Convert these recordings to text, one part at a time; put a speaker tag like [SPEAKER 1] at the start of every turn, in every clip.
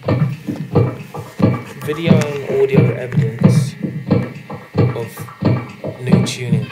[SPEAKER 1] Video and audio evidence of new tuning.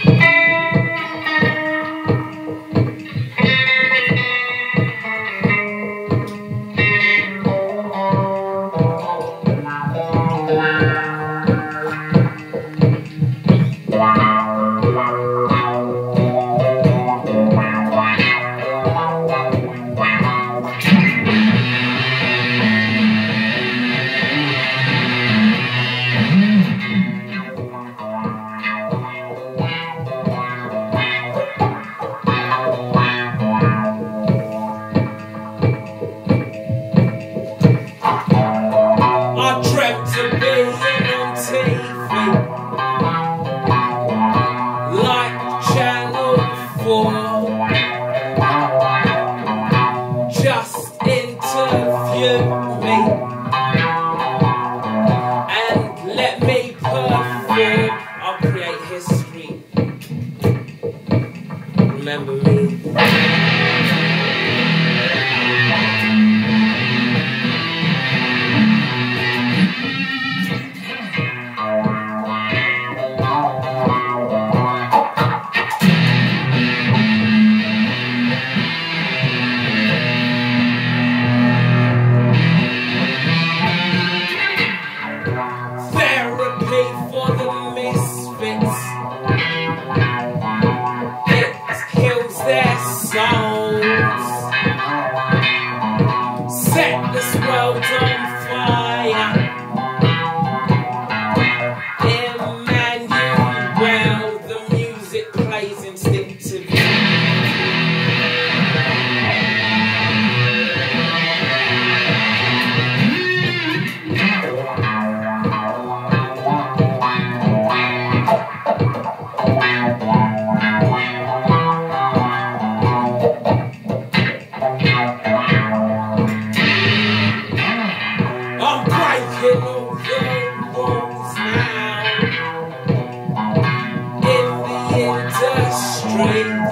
[SPEAKER 2] Just interview me and let me perform. I'll create history. Remember me. For the misfits, it heals their souls, set this world on fire. Emmanuel, the music plays instinctively. Breaking all the rules now in the industries,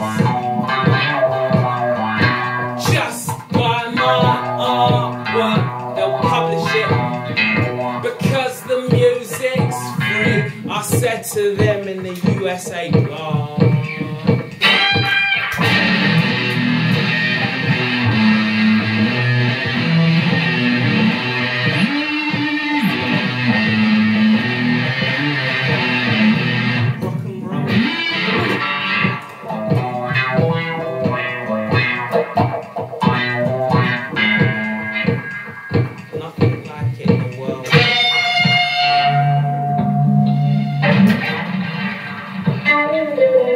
[SPEAKER 2] just by my artwork they'll publish it because the music's free. I said to them in the USA blog. Nothing like it in the world.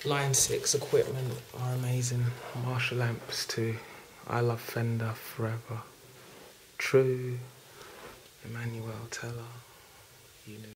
[SPEAKER 1] Line 6 equipment are amazing. Marshall amps too. I love Fender forever. True. iMMANUEL TELLA. You know.